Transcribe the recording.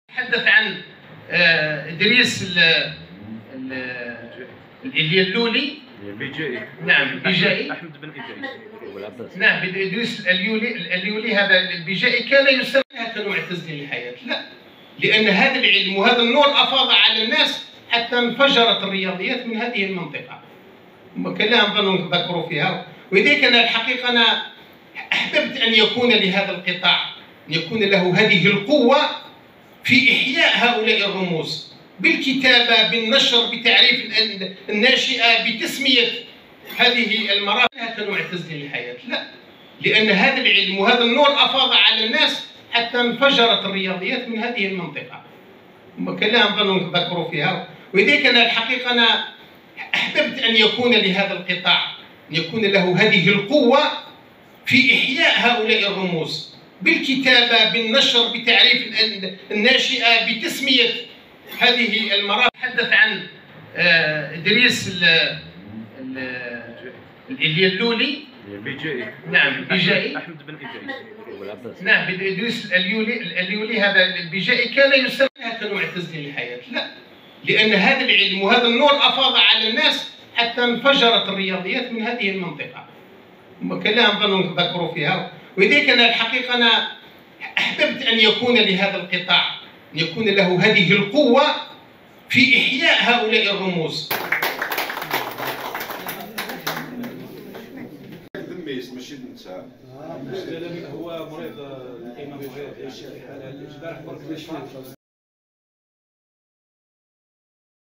تحدث عن إدريس اليلولي. نعم بيجائي. أحمد بن إدريس. نعم إدريس اليلولي هذا البيجائي كان يسمى كمعتزل للحياة. لا، لأن هذا العلم وهذا النور أفاض على الناس حتى انفجرت الرياضيات من هذه المنطقة. كلام ظنوا ذكروا فيها، ولذلك أنا الحقيقة أنا أحببت أن يكون لهذا القطاع، أن يكون له هذه القوة في إحياء هؤلاء الرموز بالكتابة، بالنشر، بتعريف الناشئة، بتسمية هذه المراحل كمعتزل للحياة. لا، لأن هذا العلم وهذا النور أفاض على الناس حتى انفجرت الرياضيات من هذه المنطقة. كلام ظنوا ذكروا فيها، ولذلك أنا الحقيقة أنا أحببت أن يكون لهذا القطاع، أن يكون له هذه القوة في إحياء هؤلاء الرموز بالكتابة، بالنشر، بتعريف الناشئة، بتسمية هذه المراحل. تحدث عن إدريس اليلولي. نعم بيجائي. أحمد بن إدريس. نعم إدريس اليلولي هذا البيجائي كان يسمى كمعتزل للحياة. لا، لأن هذا العلم وهذا النور أفاض على الناس حتى انفجرت الرياضيات من هذه المنطقة. كلام ظنوا ذكروا فيها، ولذلك أنا الحقيقة أنا أحببت أن يكون لهذا القطاع، أن يكون له هذه القوة في إحياء هؤلاء الرموز. ماشي انت هو مريض الامام مريض الشريحه الجبارح